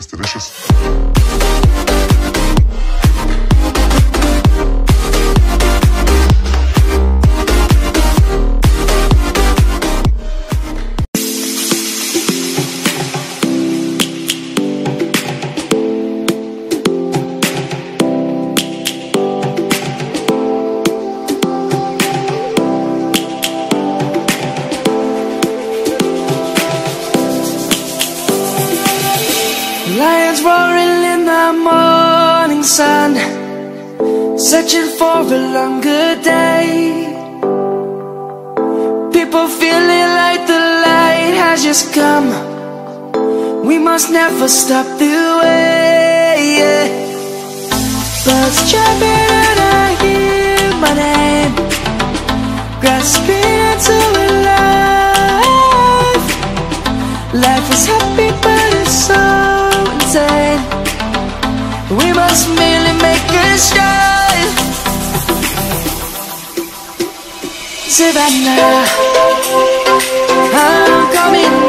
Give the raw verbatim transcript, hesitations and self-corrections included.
It's delicious. Lions roaring in the morning sun, searching for a longer day. People feeling like the light has just come. We must never stop the way, yeah. Birds chirping and I hear my name, grasping into a life. Life is happy but it's so insane. We must merely make a strive. Savannah, I'm coming